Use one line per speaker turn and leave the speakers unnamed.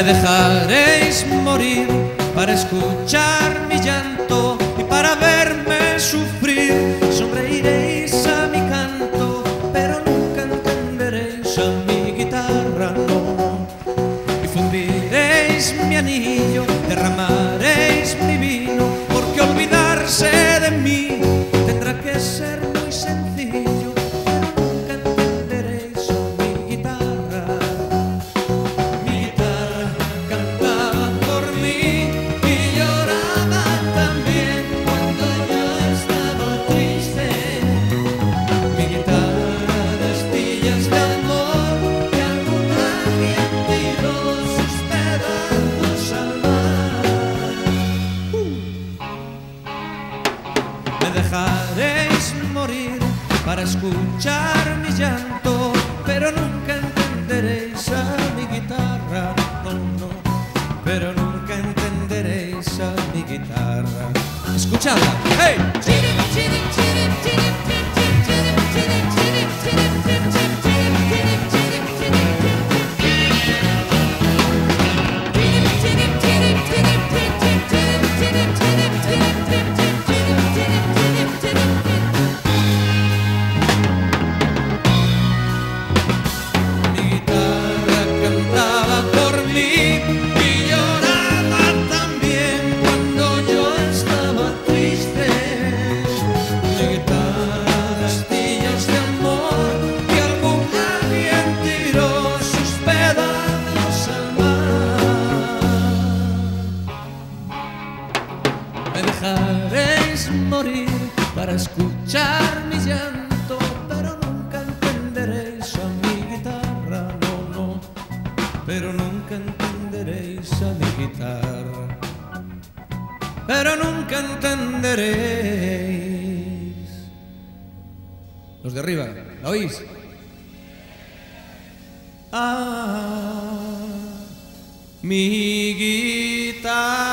dejaréis morir para escuchar mi llanto y para verme sufrir. Sonreiréis a mi canto, pero nunca entenderéis a mi guitarra, no. Y fundiréis mi anillo, derramaréis mi vino, porque olvidarse de mí tendrá que ser muy sencillo. Me dejaréis morir para escuchar mi llanto, pero nunca entenderéis a mi guitarra, no, no, pero nunca entenderéis a mi guitarra. Escuchadla, ¡hey! Me dejaréis morir para escuchar mi llanto, pero nunca entenderéis a mi guitarra, no, no, pero nunca entenderéis a mi guitarra, pero nunca entenderéis. Los de arriba, ¿la oís? Mi guitarra.